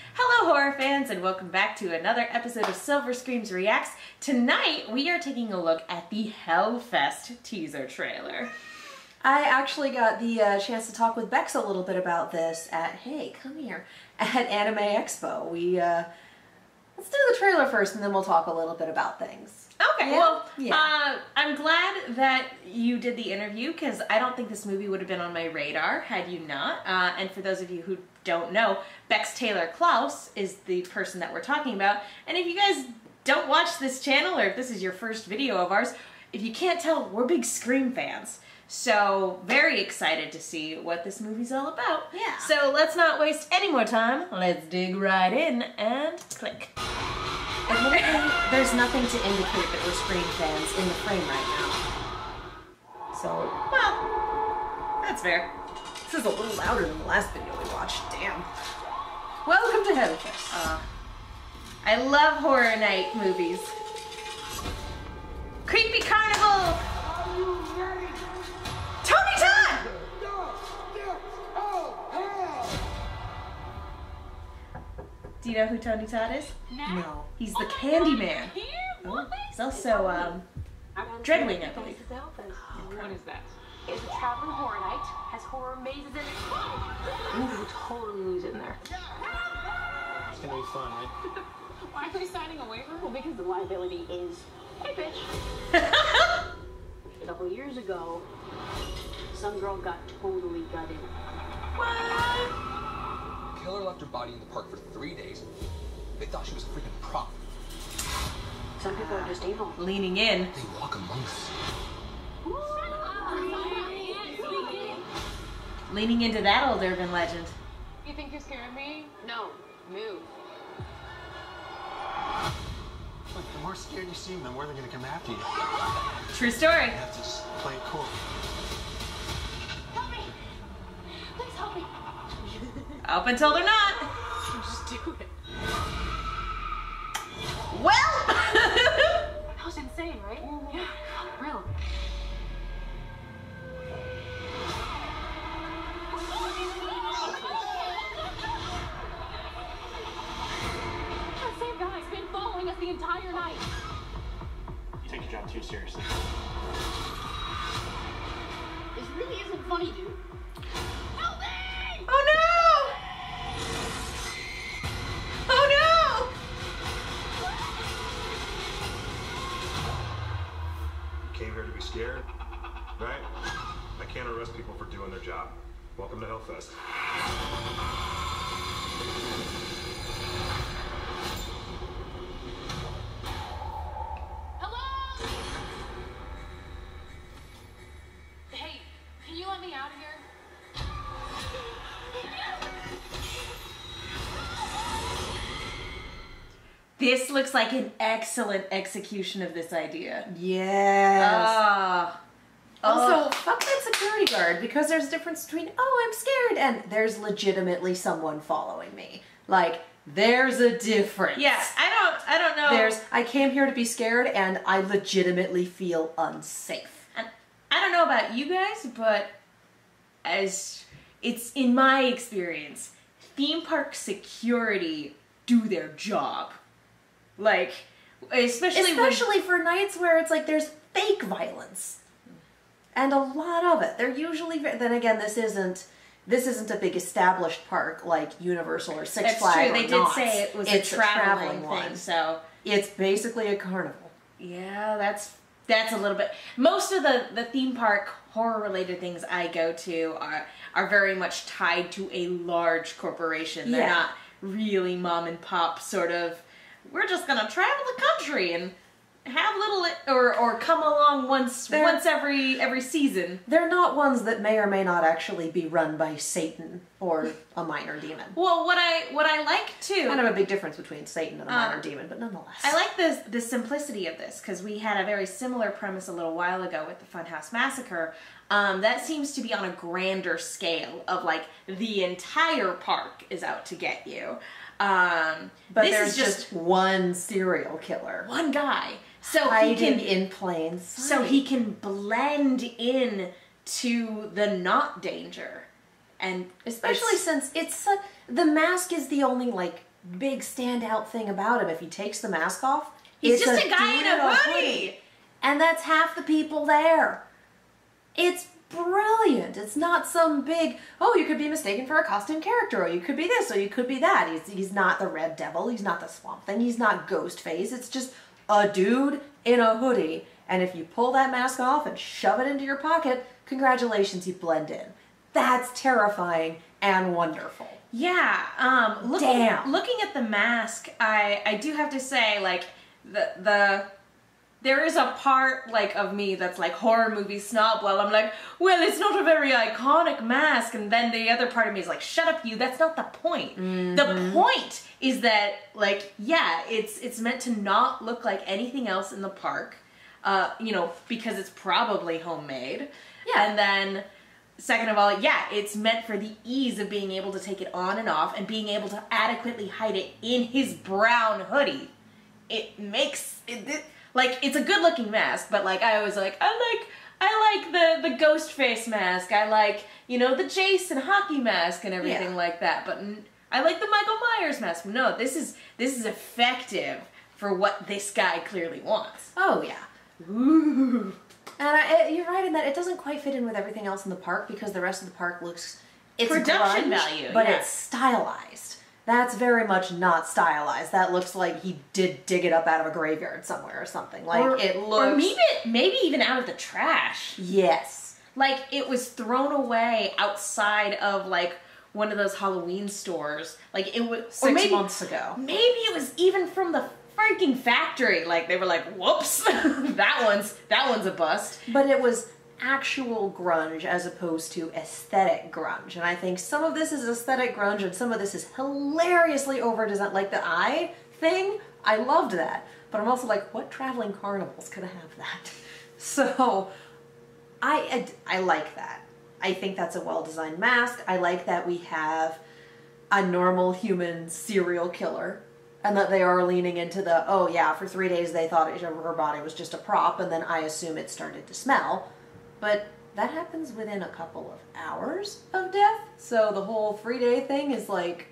Hello horror fans and welcome back to another episode of Silver Screams Reacts. Tonight we are taking a look at the Hellfest teaser trailer. I actually got the chance to talk with Bex a little bit about this at, hey, come here, at Anime Expo. Let's do the trailer first and then we'll talk a little bit about things. Okay, well, I'm glad that you did the interview because I don't think this movie would have been on my radar had you not. And for those of you who don't know, Bex Taylor Klaus is the person that we're talking about. And if you guys don't watch this channel or if this is your first video of ours, if you can't tell, we're big Scream fans. So very excited to see what this movie's all about. Yeah. So let's not waste any more time. Let's dig right in and click. Admittedly, there's nothing to indicate that we're Scream fans in the frame right now. So, well, that's fair. This is a little louder than the last video we watched. Damn. Welcome to Hellfest. I love horror night movies. Creepy Carnival! Tony Todd! Do you know who Tony Todd is? No. He's the Candyman. Oh, he's also Dreadwing, I believe. What is that? It's a traveling horror night. Has horror mazes in it. Ooh, we'll totally lose it in there. It's gonna be fun, right? Why are we signing a waiver? Well, because the liability is, hey, bitch. A couple years ago, some girl got totally gutted. What? The killer left her body in the park for 3 days. They thought she was a freaking prop. Some people are just evil. Leaning in. They walk among us. Leaning into that old urban legend. You think you're scaring me? No. Move. Look, the more scared you seem, the more they're gonna come after you. True story. You have to just play it cool. Help me! Please help me! Up until they're not. Just do it. Well! That was insane, right? Yeah, real. That same guy's been following us the entire night. You take your job too seriously. This really isn't funny, dude. Help me! Oh no! Oh no! You came here to be scared, right? I can't arrest people for doing their job. Welcome to Hellfest. Hello? Hey, can you let me out of here? This looks like an excellent execution of this idea. Yes. Also, fuck that security guard, because there's a difference between, oh, I'm scared, and there's legitimately someone following me. Like, there's a difference. Yeah, I don't know. There's, I came here to be scared, and I legitimately feel unsafe. And I don't know about you guys, but as it's in my experience, theme park security do their job. Like, especially for nights where it's like there's fake violence. And a lot of it. They're usually, then again, this isn't a big established park like Universal or Six Flags. That's true. They did say it was a traveling one. thing, so it's basically a carnival. Yeah, that's a little bit. Most of the theme park horror related things I go to are very much tied to a large corporation. They're not really mom and pop sort of. We're just gonna travel the country and have little or come along once every season. They're not ones that may or may not actually be run by Satan or a minor demon. Well, what I like too. Kind of a big difference between Satan and a minor demon, but nonetheless. I like the simplicity of this because we had a very similar premise a little while ago with the Funhouse Massacre. That seems to be on a grander scale of like the entire park is out to get you. But this there's is just one serial killer. One guy. So hiding in plain sight. So he can blend in to the not danger. And especially since it's the mask is the only like big standout thing about him. If he takes the mask off, He's it's just a guy dude in a hoodie. and that's half the people there. It's brilliant. It's not some big, oh, you could be mistaken for a costume character, or you could be this, or you could be that. He's not the Red Devil. He's not the Swamp Thing. He's not Ghostface. It's just a dude in a hoodie. And if you pull that mask off and shove it into your pocket, congratulations, you blend in. That's terrifying and wonderful. Yeah. Looking at the mask, I do have to say, like, there is a part, like, of me that's like horror movie snob. Well, I'm like, well, it's not a very iconic mask, and then the other part of me is like, shut up, you. That's not the point. The point is that, like, yeah, it's meant to not look like anything else in the park, you know, because it's probably homemade. Yeah. And then, second of all, yeah, it's meant for the ease of being able to take it on and off and being able to adequately hide it in his brown hoodie. It makes it like, it's a good looking mask, but like, I was like, I like the ghost face mask. I like, you know, the Jason hockey mask and everything like that. But I like the Michael Myers mask. No, this is effective for what this guy clearly wants. Oh, yeah. Ooh. And you're right in that it doesn't quite fit in with everything else in the park because the rest of the park looks, it's production grunge, value, but yeah. it's stylized. That's very much not stylized. That looks like he did dig it up out of a graveyard somewhere or something. Like, it looks... Or maybe even out of the trash. Yes. Like, it was thrown away outside of, like, one of those Halloween stores. Like, it was... 6 months ago. Maybe it was even from the freaking factory. Like, they were like, whoops, that one's a bust. But it was actual grunge as opposed to aesthetic grunge. And I think some of this is aesthetic grunge and some of this is hilariously over-designed. Like the eye thing, I loved that. But I'm also like, what traveling carnivals could have that? So, I like that. I think that's a well-designed mask. I like that we have a normal human serial killer. And that they are leaning into the, oh yeah, for 3 days they thought her body was just a prop, and then I assume it started to smell. But that happens within a couple of hours of death, so the whole 3-day thing is like...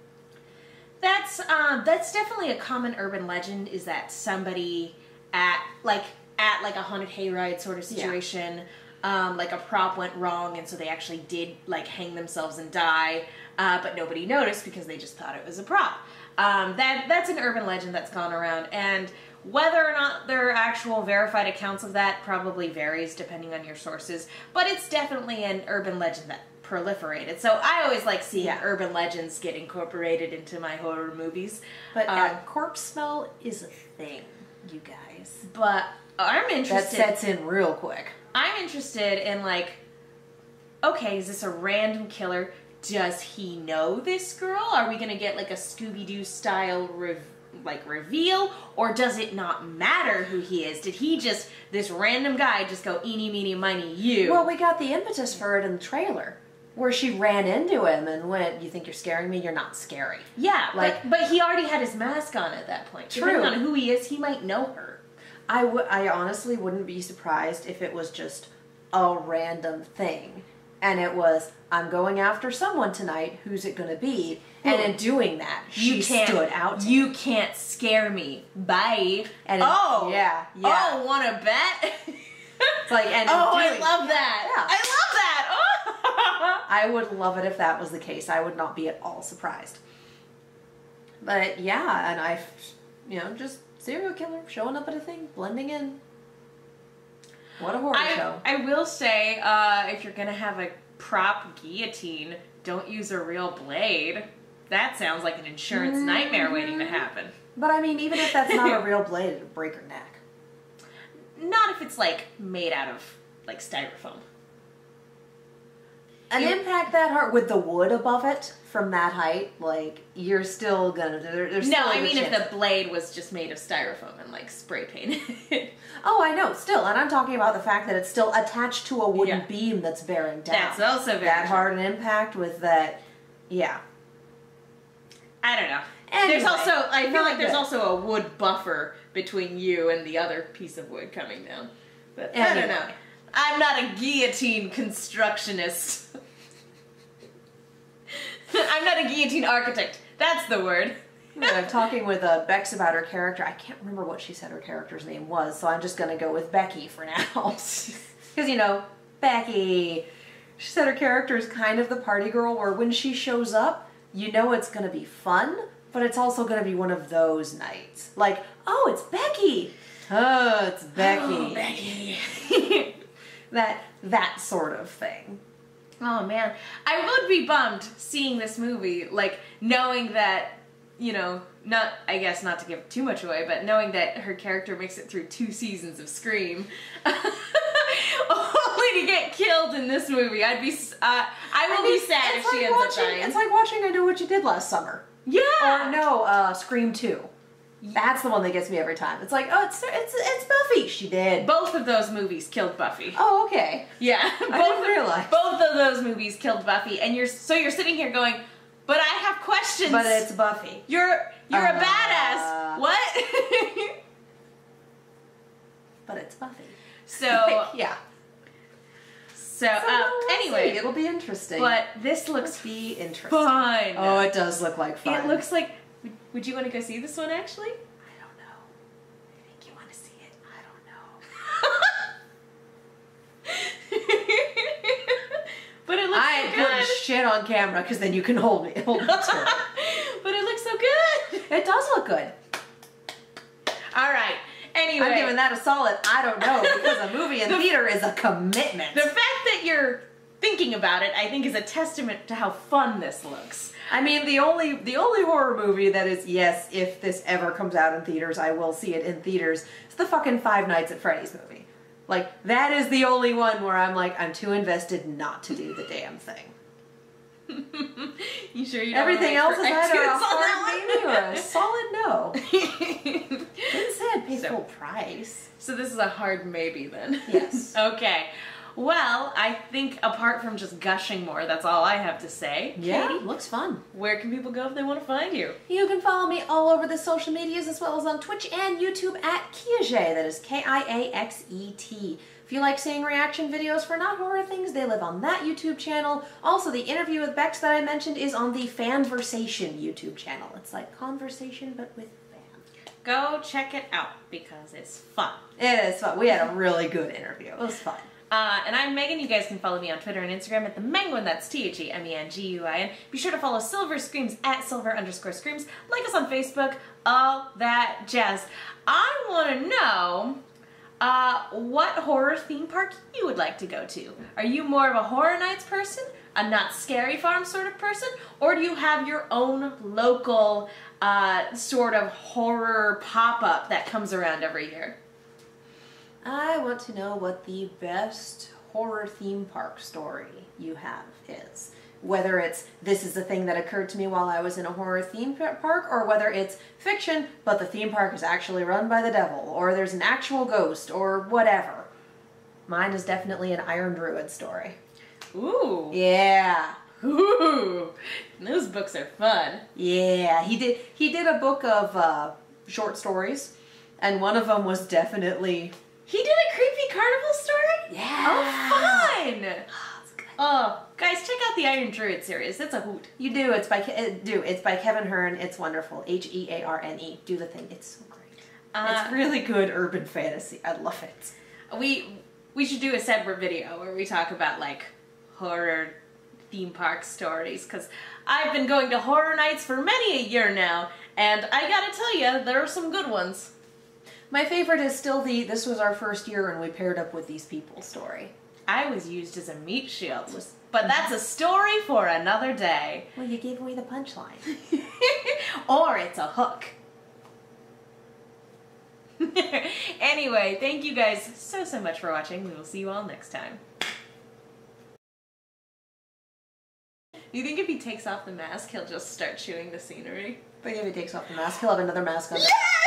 That's definitely a common urban legend, is that somebody at like a haunted hayride sort of situation, like a prop went wrong, and so they actually did like hang themselves and die, but nobody noticed because they just thought it was a prop. That's an urban legend that's gone around, and whether or not there are actual verified accounts of that probably varies depending on your sources, but it's definitely an urban legend that proliferated. So I always like seeing urban legends get incorporated into my horror movies. But corpse smell is a thing, you guys. But I'm interested... That sets in real quick. I'm interested in, like, okay, is this a random killer? Does he know this girl? Are we going to get, like, a Scooby-Doo style reveal? Or does it not matter who he is? Did he just, this random guy, just go eeny, meeny, miny, you? Well, we got the impetus for it in the trailer, where she ran into him and went, you think you're scaring me? You're not scary. Yeah, like, but he already had his mask on at that point. True. Depending on who he is, he might know her. I honestly wouldn't be surprised if it was just a random thing. And it was, I'm going after someone tonight, who's it going to be? And in doing that, she stood out. You can't scare me. Bye. And yeah. Oh, want to bet? It's like, and I love that. Yeah. I love that. Oh. I would love it if that was the case. I would not be at all surprised. But yeah, and I, just serial killer showing up at a thing, blending in. What a horror show. I will say, if you're going to have a prop guillotine, don't use a real blade. That sounds like an insurance nightmare waiting to happen. But I mean, even if that's not a real blade, it'll break her neck. Not if it's, like, made out of, like, styrofoam. An impact that hard with the wood above it from that height, like, you're still gonna... There's no, still I mean if the blade was just made of styrofoam and, like, spray painted. Oh, I know, still. And I'm talking about the fact that it's still attached to a wooden beam that's bearing down. That's also very that true. hard an impact with that, yeah. I don't know. Anyway, I feel like there's good. also a wood buffer between you and the other piece of wood coming down. But I Anyway. don't know. I'm not a guillotine constructionist. I'm not a guillotine architect. That's the word. I'm talking with Bex about her character. I can't remember what she said her character's name was, so I'm just going to go with Becky for now. Because, you know, Becky. She said her character is kind of the party girl where when she shows up, you know it's going to be fun, but it's also going to be one of those nights. Like, oh, it's Becky. Oh, it's Becky. Oh, Becky. that sort of thing. Oh man, I would be bummed seeing this movie, like knowing that, you know, I guess not to give too much away, but knowing that her character makes it through 2 seasons of Scream, only to get killed in this movie. I will be sad if she ends up dying. It's like watching I Know What You Did Last Summer. Yeah. Or no, Scream 2. That's the one that gets me every time. It's like, oh, it's Buffy. She did. Both of those movies killed Buffy. Oh, okay. Yeah. I didn't realize. Both of those movies killed Buffy, and you're sitting here going, but I have questions. But it's Buffy. You're a badass. What? But it's Buffy. So yeah. So we'll anyway, see. It'll be interesting. But this looks interesting. fun. Oh, it does look like fun. It looks like. Would you want to go see this one actually? I don't know. I think you want to see it. I don't know. But it looks so I good. put shit on camera because then you can hold me to it. But it looks so good. It does look good. All right. Anyway, I'm giving that a solid I don't know because a movie in theater is a commitment. The fact that you're thinking about it, I think, is a testament to how fun this looks. I mean, the only horror movie that is, yes, if this ever comes out in theaters, I will see it in theaters, is the fucking Five Nights at Freddy's movie. Like, that is the only one where I'm like, I'm too invested not to do the damn thing. You sure you don't Everything else is either a hard maybe or a solid no. Didn't say I'd pay full price. So this is a hard maybe then? Yes. Okay. Well, I think apart from just gushing more, that's all I have to say. Yeah, Katie, looks fun. where can people go if they want to find you? You can follow me all over the social medias as well as on Twitch and YouTube at Kiaxet. That is Kiaxet. If you like seeing reaction videos for not horror things, they live on that YouTube channel. Also, the interview with Bex that I mentioned is on the Fanversation YouTube channel. It's like conversation, but with fans. Go check it out because it's fun. It is fun. We had a really good interview. It was fun. And I'm Megan. You guys can follow me on Twitter and Instagram at TheMenguin. That's TheMenguin. Be sure to follow Silver Screams at Silver_Screams. Like us on Facebook. All that jazz. I want to know what horror theme park you would like to go to. Are you more of a Horror Nights person? A Not Scary Farm sort of person? Or do you have your own local sort of horror pop-up that comes around every year? I want to know what the best horror theme park story you have is. Whether it's, this is the thing that occurred to me while I was in a horror theme park, or whether it's fiction, but the theme park is actually run by the devil, or there's an actual ghost, or whatever. Mine is definitely an Iron Druid story. Ooh. Yeah. Ooh. Those books are fun. Yeah. He did a book of short stories, and one of them was definitely... He did a creepy carnival story? Yeah. Oh, fun! That's good. Oh, guys, check out the Iron Druid series. It's a hoot. You do. It's by Kevin Hearn. It's wonderful. Hearne. Do the thing. It's so great. It's really good urban fantasy. I love it. We should do a separate video where we talk about like horror theme park stories, because I've been going to Horror Nights for many a year now, and I gotta tell you, there are some good ones. My favorite is still this was our first year and we paired up with these people story. I was used as a meat shield, but that's a story for another day. Well, you gave away the punchline. Or it's a hook. Anyway, thank you guys so much for watching. We will see you all next time. Do you think if he takes off the mask, he'll just start chewing the scenery? I think if he takes off the mask, he'll have another mask on. Yeah!